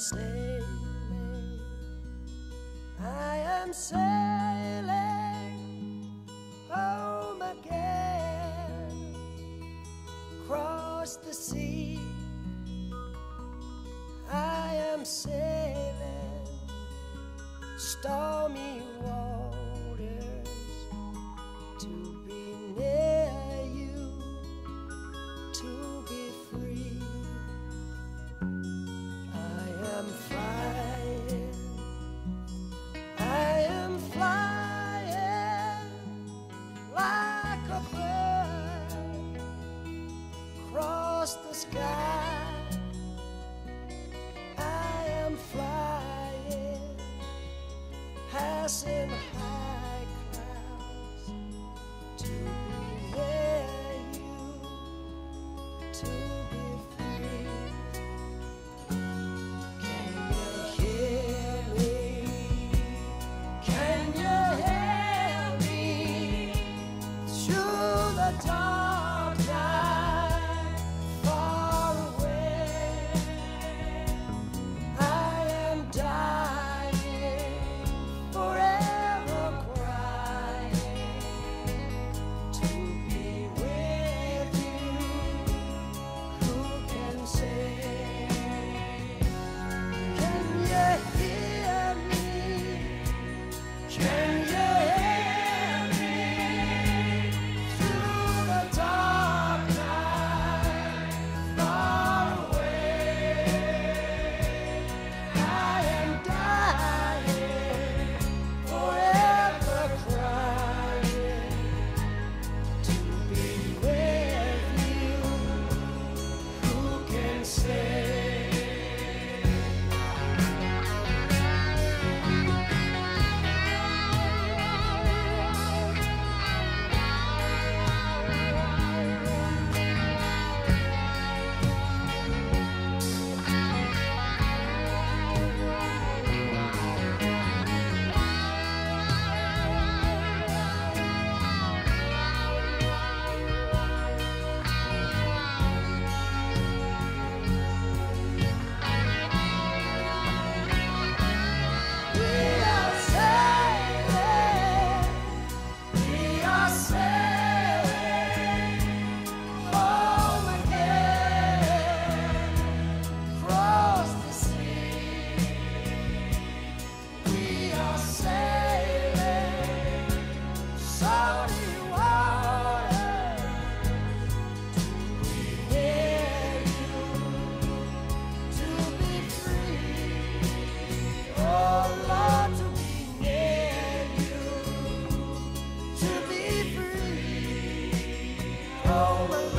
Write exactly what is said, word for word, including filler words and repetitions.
sailing, I am sailing home again, across the sea. I am sailing stormy waters to be near you, to be free. I am flying, I am flying like a bird across the sky. I am flying, passing high clouds to be near you, to be free. Can you hear me? Can you hear me through the dark night, far away? I am dying, forever crying, to be with you. Who can say? Can you hear me? Can you hear me through the dark night, far away? I am dying, forever crying, to be with you. Who can say? We are sailing, we are sailing home again, across the sea. We are sailing salty waters to be near you, to be free. Oh Lord, to be near you, to be free. Oh my